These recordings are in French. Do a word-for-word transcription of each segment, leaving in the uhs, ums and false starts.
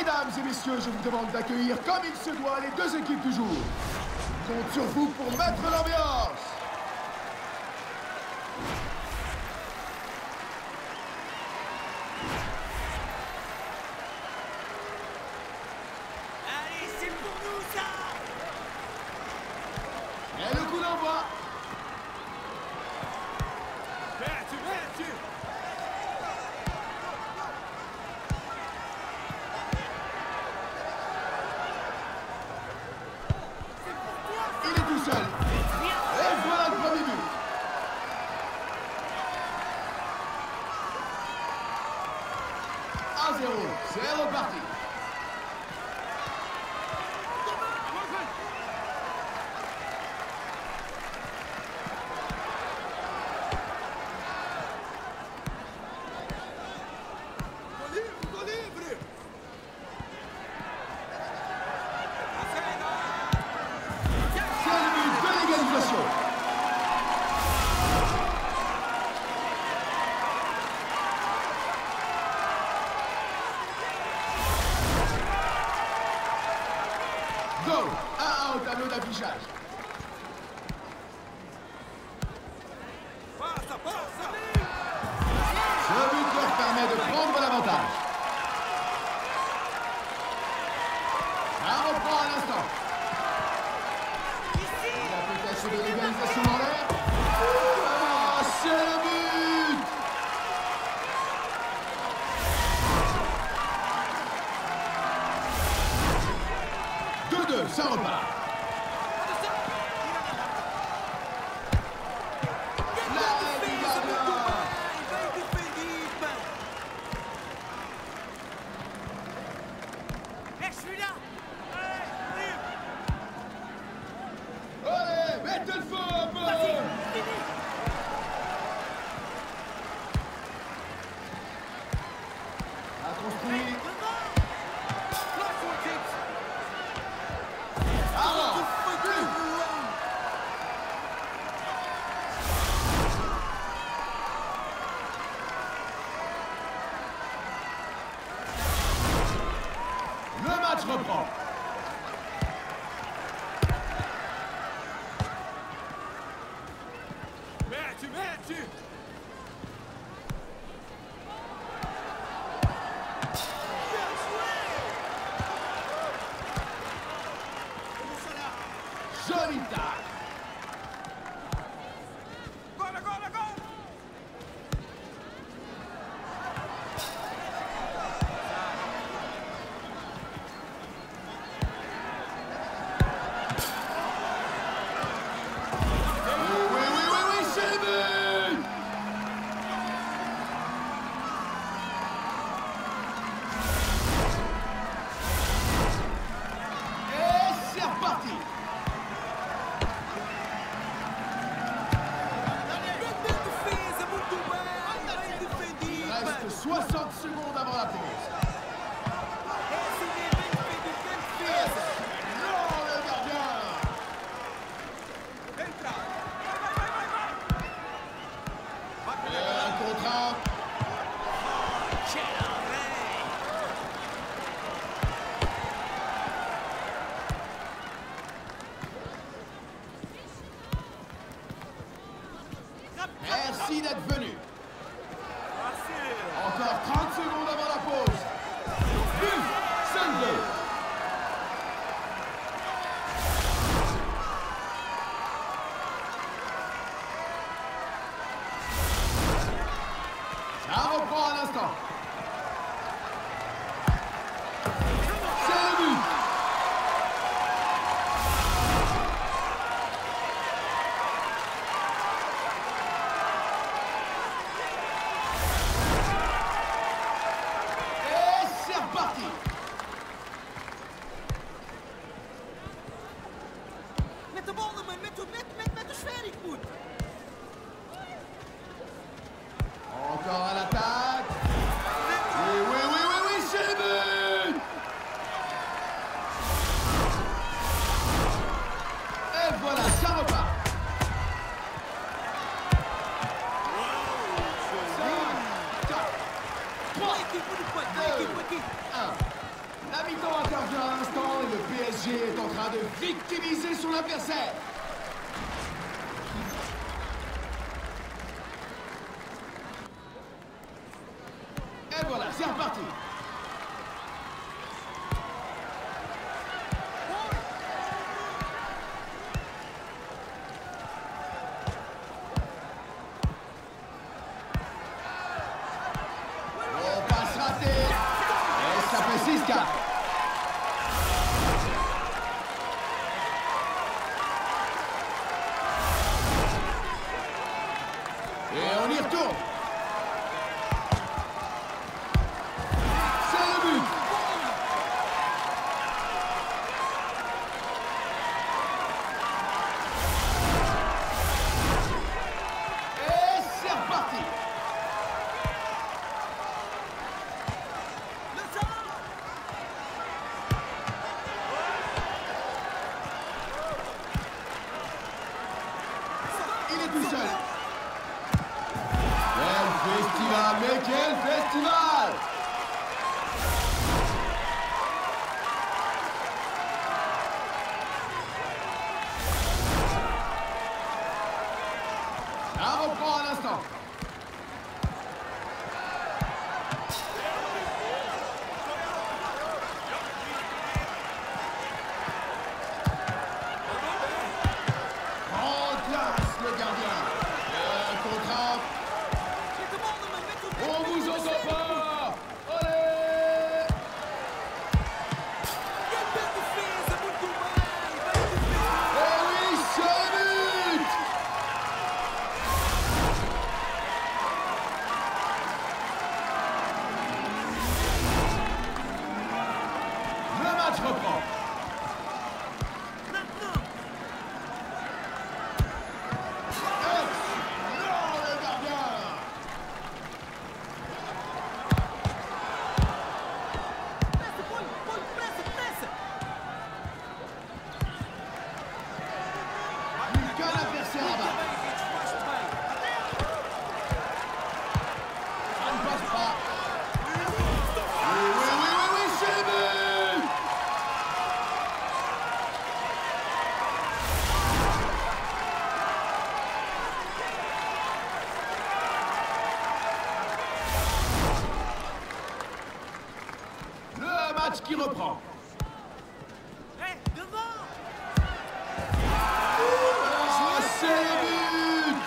Mesdames et messieurs, je vous demande d'accueillir comme il se doit les deux équipes du jour. Je compte sur vous pour mettre l'ambiance. Allez, c'est pour nous ça! Et le coup d'envoi. Perdu, perdu! Il est tout seul. Et voilà le premier but. un zéro, c'est reparti. C'est le but de l'égalisation. Go! un à un au tableau d'affichage. Passa, passa! Ce but leur permet de prendre l'avantage. Ça reprend à l'instant. Il a peut-être de l'égalisation dans l'air. Ah, c'est le but! deux deux, ça repart. L'arrêt du gardien. Eh, je suis là! Allez, mettez le feu un peu! Vas-y, fini! A construit. Avant, but. Le match reprend. Mete, mete! Joli tac. Agora, agora, agora! Oui, oui, oui, oui, oui, c'est le but. Et c'est reparti. Grande defesa, muito bem! Bem defendido! Il reste soixante secondes avant la pause. Esse é bem defendido, grande defesa! Non, le gardien. Entra! Vai, vai, vai, vai, vai! Vai, Et un contre un. Merci d'être venu. Encore trente secondes avant la pause. But, cinq deux. Ça reprend à l'instant. C'est le but. G est en train de victimiser son adversaire. Et voilà, c'est reparti. Oh, passe ratée. Et ça fait six quatre. Et on y retourne. C'est le but. Et c'est reparti. Il est tout seul. Quel festival, mais quel festival! Ça reprend un instant. En classe, le gardien. Le contrat. On vous entend pas! Allez! Eh oui, c'est le but! Le match reprend. Excellent, le gardien! Plus qu'un adversaire à battre. Ça ne passe pas. Oui, oui, oui, oui, oui, c'est le but! Le match qui reprend. Oh, c'est le but!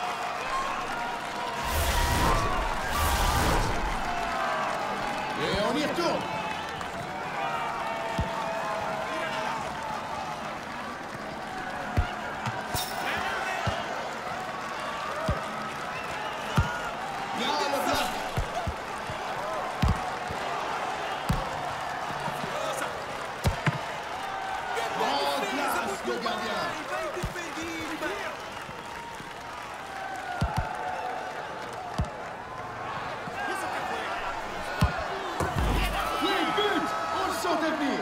Et on y retourne. Bien le bloc. En place, le gardien. Oui, but! On le sentait venir.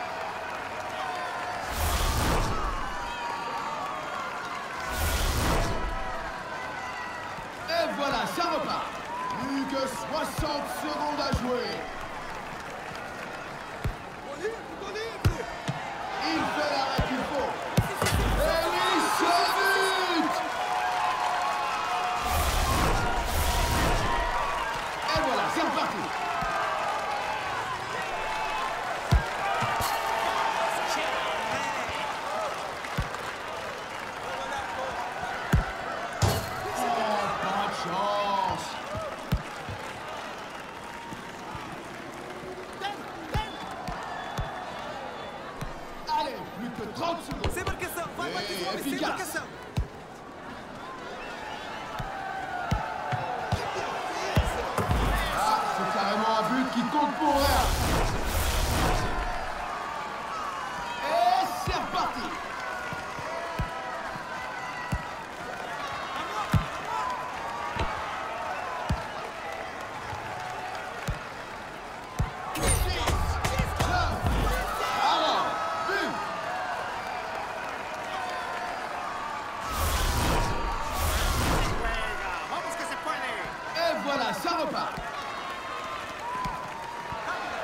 Et voilà, ça repart. Plus que soixante secondes à jouer. Il fait l'arrêt qu'il faut. Et oui, c'est le but! Et voilà, c'est reparti. Oh, pas de chance. Allez, plus que trente secondes. Sem marcação, vai, vai, Et vai, sem efficace. marcação. Ah, c'est carrément un but qui compte pour rien. Et c'est reparti. Alors, but. Vamos que se puede. Et voilà, ça repart.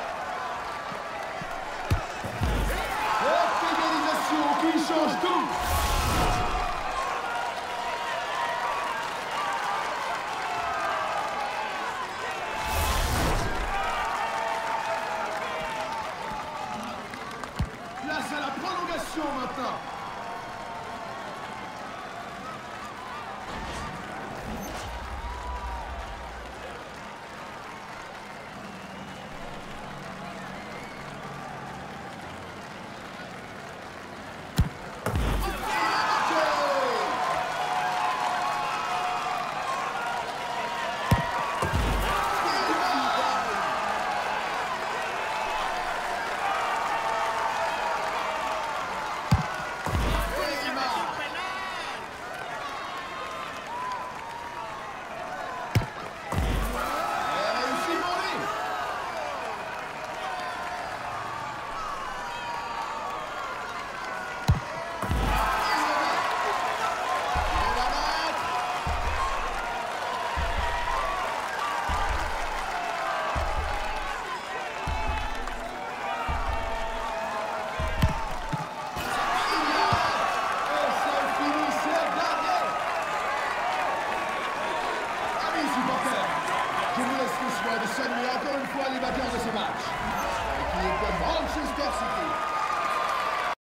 tout. Place à la prolongation maintenant. Je vous laisse le choix de saluer encore une fois les batteurs de ce match. L'équipe de Manchester City.